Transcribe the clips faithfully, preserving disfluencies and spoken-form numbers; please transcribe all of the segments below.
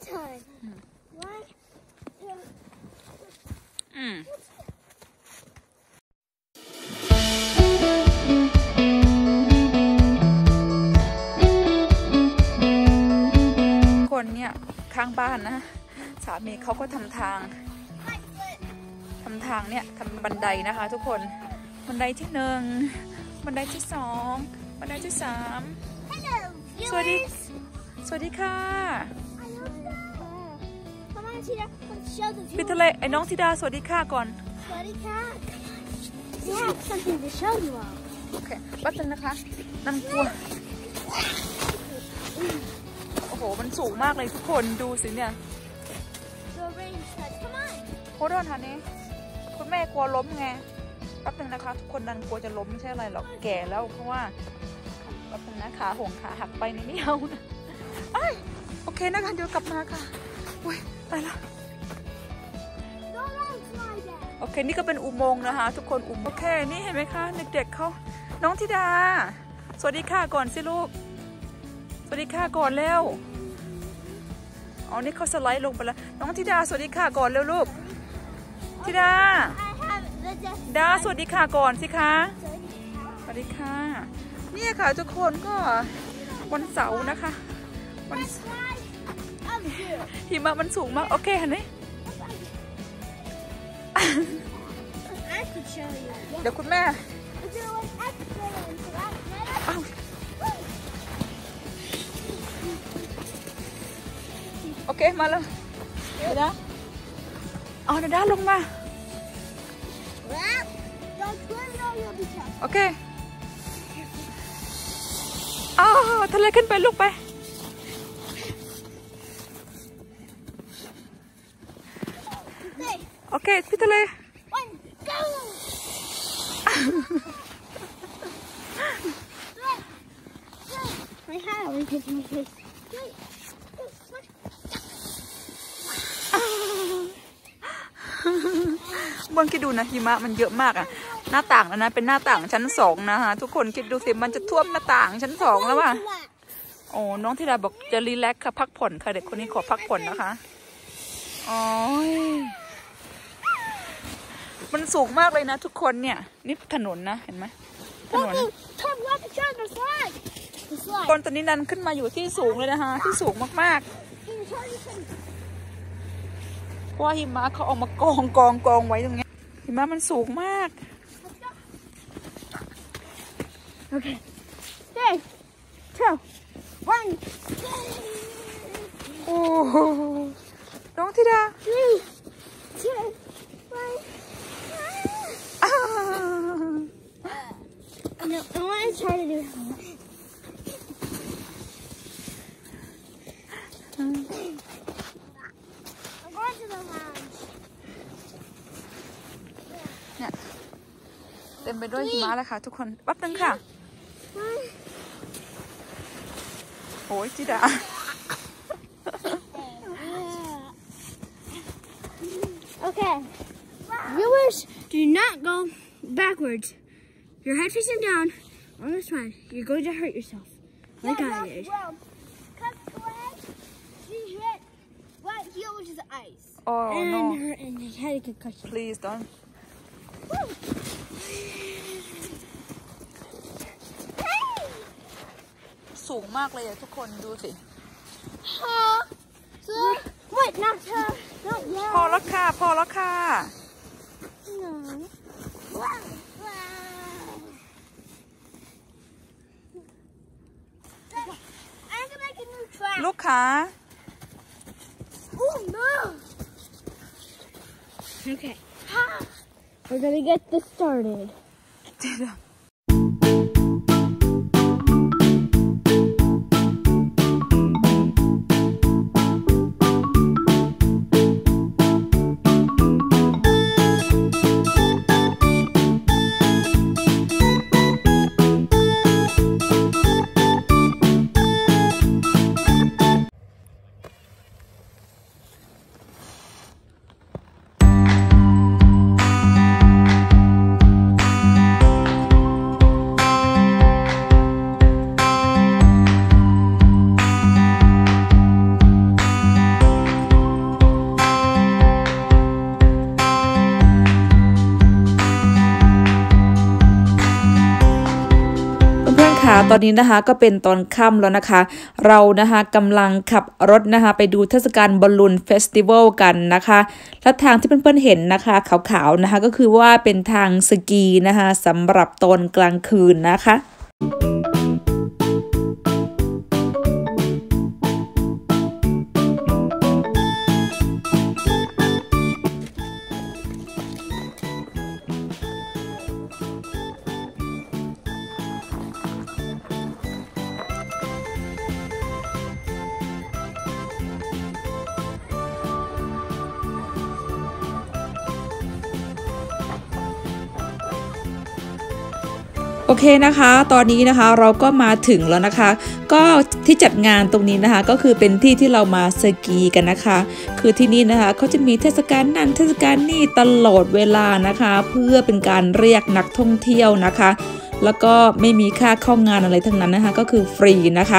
time. One, two. อืมคนเนี่ยข้างบ้านนะสามีเขาก็ทำทางทำทางเนี่ยทำบันไดนะคะ ทุกคนบันไดที่หนึ่งบันไดที่สองบันไดที่สามสวัสดีสวัสดีค่ะพี่ทะเลไอ้น้องธิดาสวัสดีค่ะก่อนสวัสดีค่ะ We have something to show you all. โอเคแป๊บนึงนะคะนั่งกลัวโอ้โหมันสูงมากเลยทุกคนดูสิเนี่ยโคตรทันนี้คุณแม่กลัวล้มไงแป๊บนึงนะคะทุกคนนันกลัวจะล้มไม่ใช่อะไรหรอกแก่แล้วเพราะว่าแป๊บนึงนะขาหงขาหักไปนี่ไม่เอานะโอเคนะคะเดี๋ยวกลับมาค่ะอุ้ยไปละโอเคนี่ก็เป็นอุโมงค์นะคะทุกคนอุโมงค์โอเคนี่เห็นไหมคะเด็กๆเขาน้องธิดาสวัสดีค่ะก่อนสิลูกสวัสดีค่ะก่อนเร็วอ๋อนี่เขาสไลด์ลงไปแล้วน้องธิดาสวัสดีค่ะก่อนเร็วลูกธิดาดาสวัสดีค่ะก่อนสิคะสวัสดีค่ะนี่ค่ะทุกคนก็วันเสาร์นะคะวันหิมะมันสูงมากโอเคเห็นไหมเดี๋ยวคุณแม่โอเคมาแล้วเดี๋ยวนะเอาเดี๋ยวด้านลงมาโอเคอ้าวทะเลขึ้นไปลูกไปโอเคพี่ทะเลไม่ห้าไม่ผิดไม่ผิดเมื่อกี้ดูนะหิมะมันเยอะมากอ่ะหน้าต่างแล้วนะเป็นหน้าต่างชั้นสองนะคะทุกคนคิดดูสิมันจะท่วมหน้าต่างชั้นสองแล้วว่ะโอ้น้องธิดาบอกจะรีแลกซ์ค่ะพักผ่อนค่ะเด็กคนนี้ขอพักผ่อนนะคะอ๋อมันสูงมากเลยนะทุกคนเนี่ยนี่ถนนนะเห็นไหมถนนคนตอนนี้นันขึ้นมาอยู่ที่สูงเลยนะคะที่สูงมากๆเพราะว่าหิมะเขาเอามากองกองกองไว้ตรงนี้หิมะมันสูงมากโอเคเฮ้ยเท่าวันโอ้น้องธิดา No, I want to try to do it. I'm going to the lounge. เนี่ยเต็มไปด้วยหิมะเลยค่ะทุกคนแป๊บนึงค่ะโอ้ยธิดา Okay. Viewers, do not go backwards. Your head facing down on the spine. You're going to hurt yourself, like yeah, I did. Well, because when she hit right here, which is ice. Oh and no! Her, and they had a concussion. Please don't. Hey! สูงมากเลยอะทุกคนดูสิ Huh? So, wait, not her. Not yet. พอแล้วค่ะพอแล้วค่ะ No. Wow. ลูกค้า Oh no! Okay. We're gonna get this started. ค่ะตอนนี้นะคะก็เป็นตอนค่ำแล้วนะคะเรานะคะกำลังขับรถนะคะไปดูเทศกาลบอลลูนเฟสติวัลกันนะคะและทางที่เพื่อนๆเห็นนะคะขาวๆนะคะก็คือว่าเป็นทางสกีนะคะสำหรับตอนกลางคืนนะคะโอเคนะคะตอนนี้นะคะเราก็มาถึงแล้วนะคะก็ที่จัดงานตรงนี้นะคะก็คือเป็นที่ที่เรามาสกีกันนะคะคือที่นี่นะคะเขาจะมีเทศกาลนั่นเทศกาลนี่ตลอดเวลานะคะเพื่อเป็นการเรียกนักท่องเที่ยวนะคะแล้วก็ไม่มีค่าเข้างานอะไรทั้งนั้นนะคะก็คือฟรีนะคะ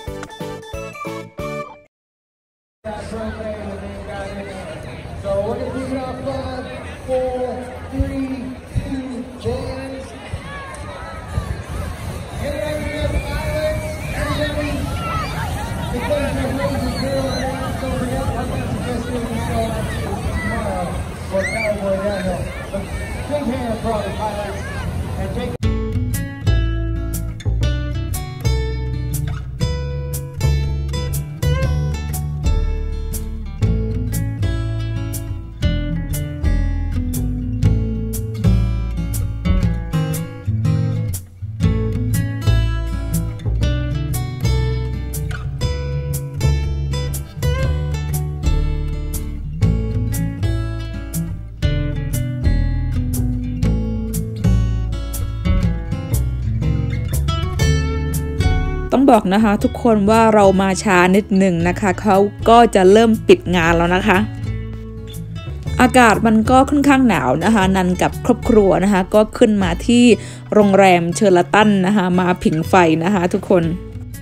ต้องบอกนะคะทุกคนว่าเรามาช้านิดหนึ่งนะคะเขาก็จะเริ่มปิดงานแล้วนะคะอากาศมันก็ค่อนข้างหนาวนะคะนันกับครอบครัวนะคะก็ขึ้นมาที่โรงแรมเชอร์ตันนะคะมาผิงไฟนะคะทุกคน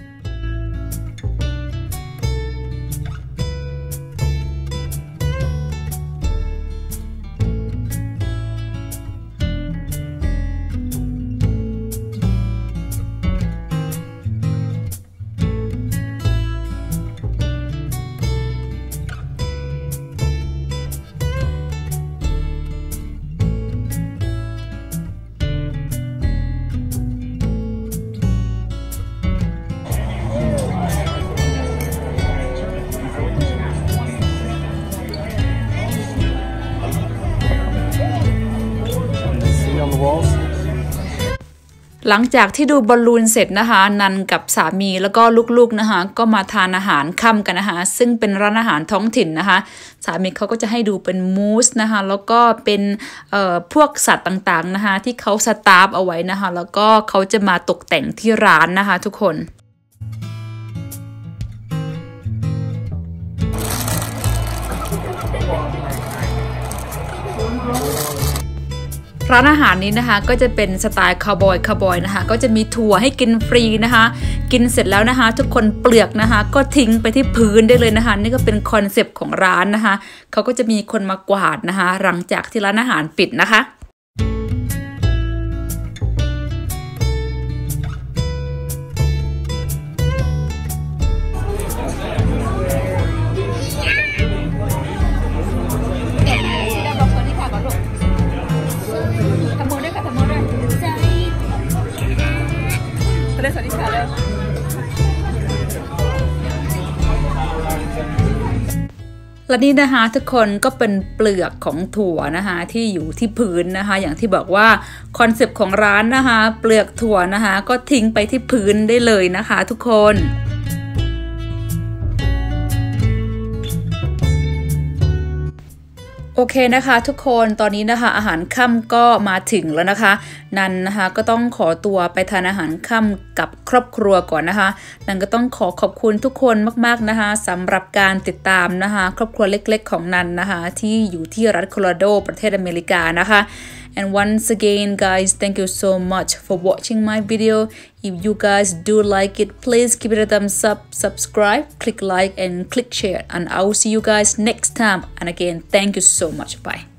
หลังจากที่ดูบอลลูนเสร็จนะคะนันกับสามีแล้วก็ลูกๆนะคะก็มาทานอาหารค่ำกันนะคะซึ่งเป็นร้านอาหารท้องถิ่นนะคะสามีเขาก็จะให้ดูเป็นมูสนะคะแล้วก็เป็นเอ่อพวกสัตว์ต่างๆนะคะที่เขาสตาร์ฟเอาไว้นะคะแล้วก็เขาจะมาตกแต่งที่ร้านนะคะทุกคนร้านอาหารนี้นะคะก็จะเป็นสไตล์คาวบอยคาวบอยนะคะก็จะมีถั่วให้กินฟรีนะคะกินเสร็จแล้วนะคะทุกคนเปลือกนะคะก็ทิ้งไปที่พื้นได้เลยนะคะนี่ก็เป็นคอนเซปต์ของร้านนะคะเขาก็จะมีคนมากวาดนะคะหลังจากที่ร้านอาหารปิดนะคะและนี่นะคะทุกคนก็เป็นเปลือกของถั่วนะคะที่อยู่ที่พื้นนะคะอย่างที่บอกว่าคอนเซปต์ของร้านนะคะเปลือกถั่วนะคะก็ทิ้งไปที่พื้นได้เลยนะคะทุกคน โอเคนะคะทุกคนตอนนี้นะคะอาหารค่ำก็มาถึงแล้วนะคะนันนะคะก็ต้องขอตัวไปทานอาหารค่ำกับครอบครัวก่อนนะคะนันก็ต้องขอขอบคุณทุกคนมากๆนะคะสำหรับการติดตามนะคะครอบครัวเล็กๆของนันนะคะที่อยู่ที่รัฐโคโลราโดประเทศอเมริกานะคะ and once again guys thank you so much for watching my video. If you guys do like it, please give it a thumbs up, subscribe, click like and click share, and I will see you guys next time. And again, thank you so much. Bye.